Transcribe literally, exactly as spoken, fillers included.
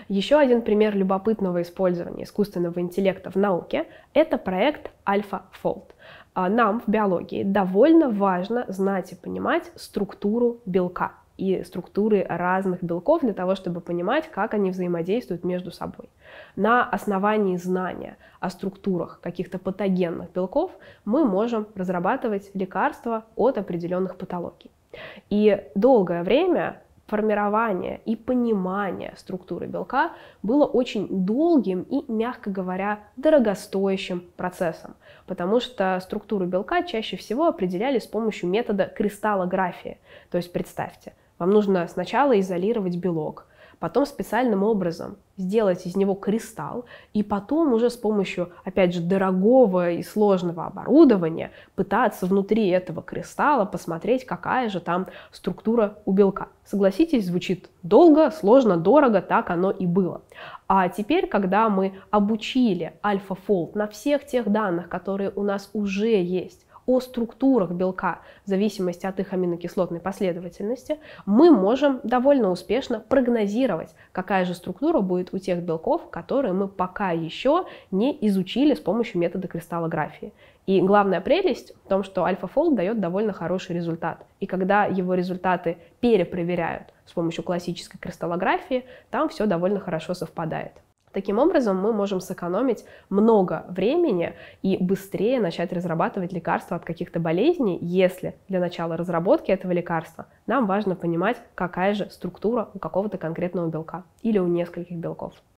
Еще один пример любопытного использования искусственного интеллекта в науке – это проект AlphaFold. Нам в биологии довольно важно знать и понимать структуру белка и структуры разных белков для того, чтобы понимать, как они взаимодействуют между собой. На основании знания о структурах каких-то патогенных белков мы можем разрабатывать лекарства от определенных патологий. И долгое время формирование и понимание структуры белка было очень долгим и, мягко говоря, дорогостоящим процессом, потому что структуру белка чаще всего определяли с помощью метода кристаллографии. То есть представьте, вам нужно сначала изолировать белок, потом специальным образом сделать из него кристалл, и потом уже с помощью, опять же, дорогого и сложного оборудования пытаться внутри этого кристалла посмотреть, какая же там структура у белка. Согласитесь, звучит долго, сложно, дорого, так оно и было. А теперь, когда мы обучили AlphaFold на всех тех данных, которые у нас уже есть, о структурах белка в зависимости от их аминокислотной последовательности, мы можем довольно успешно прогнозировать, какая же структура будет у тех белков, которые мы пока еще не изучили с помощью метода кристаллографии. И главная прелесть в том, что AlphaFold дает довольно хороший результат. И когда его результаты перепроверяют с помощью классической кристаллографии, там все довольно хорошо совпадает. Таким образом, мы можем сэкономить много времени и быстрее начать разрабатывать лекарства от каких-то болезней, если для начала разработки этого лекарства нам важно понимать, какая же структура у какого-то конкретного белка или у нескольких белков.